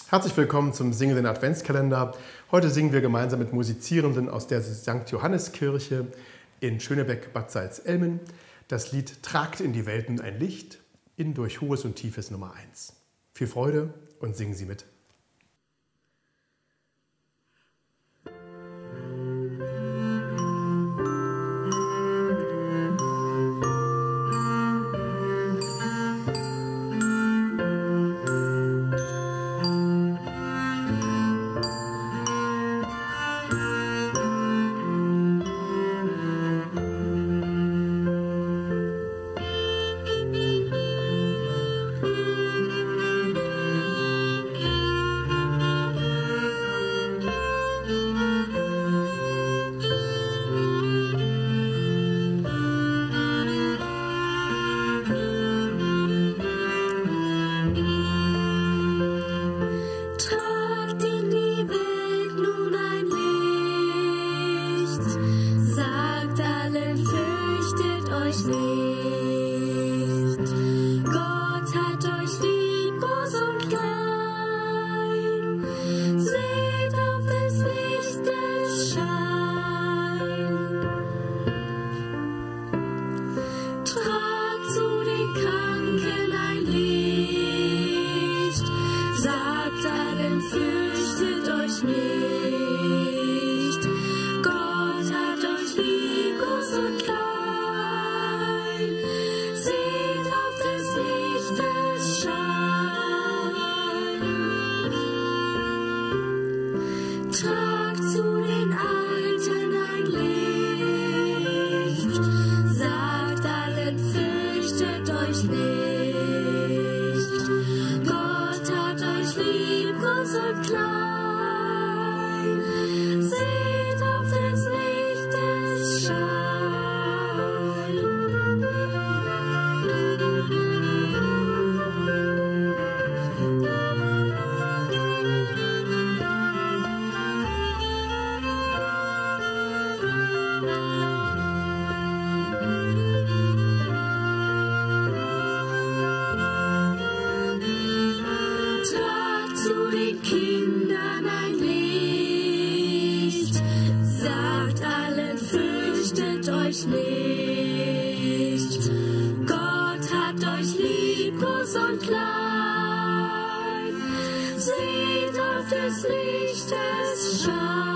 Herzlich willkommen zum singenden Adventskalender. Heute singen wir gemeinsam mit Musizierenden aus der St. Johanneskirche in Schönebeck-Bad Salzelmen das Lied Tragt in die Welten ein Licht in Durch Hohes und Tiefes Nummer 1. Viel Freude und singen Sie mit. Seht auf des Lichtes Schein.